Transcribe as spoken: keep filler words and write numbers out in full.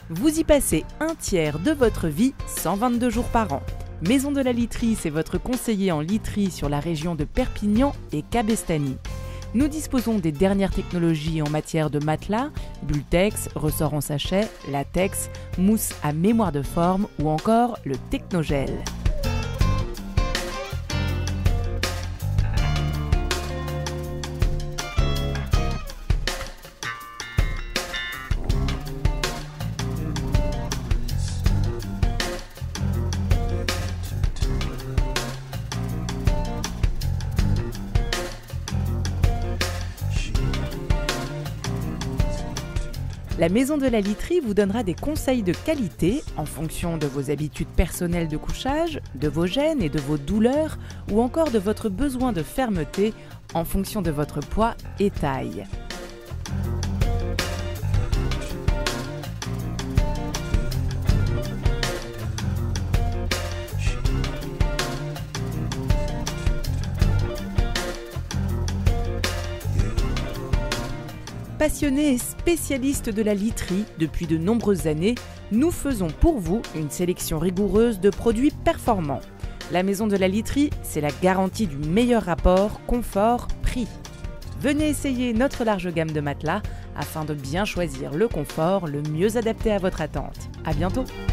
Vous y passez un tiers de votre vie, cent vingt-deux jours par an. Maison de la Literie, c'est votre conseiller en literie sur la région de Perpignan et Cabestany. Nous disposons des dernières technologies en matière de matelas, Bultex, ressort en sachet, latex, mousse à mémoire de forme ou encore le Technogel. La Maison de la Literie vous donnera des conseils de qualité en fonction de vos habitudes personnelles de couchage, de vos gènes et de vos douleurs ou encore de votre besoin de fermeté en fonction de votre poids et taille. Passionnés et spécialistes de la literie depuis de nombreuses années, nous faisons pour vous une sélection rigoureuse de produits performants. La Maison de la Literie, c'est la garantie du meilleur rapport confort-prix. Venez essayer notre large gamme de matelas afin de bien choisir le confort le mieux adapté à votre attente. À bientôt!